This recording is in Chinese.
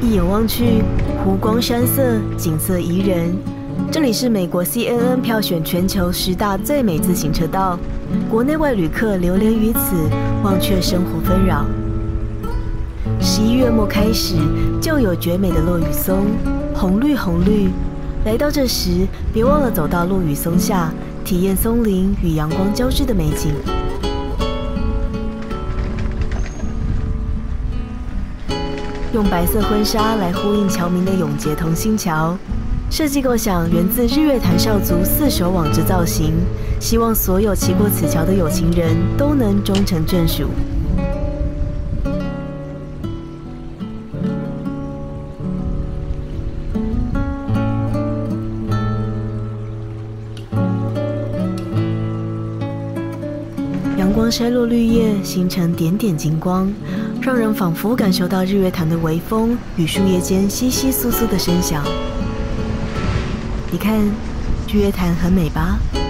一眼望去，湖光山色，景色宜人。这里是美国 CNN 票选全球10大最美自行车道，国内外旅客流连于此，忘却生活纷扰。11月末开始，就有绝美的落羽松，红绿红绿。来到这时，别忘了走到落羽松下，体验松林与阳光交织的美景。用白色婚纱来呼应侨民的永结同心桥，设计构想源自日月潭少族4手网之造型，希望所有骑过此桥的有情人都能终成眷属。阳光筛落绿叶，形成点点金光，让人仿佛感受到日月潭的微风与树叶间窸窸窣窣的声响。你看，日月潭很美吧？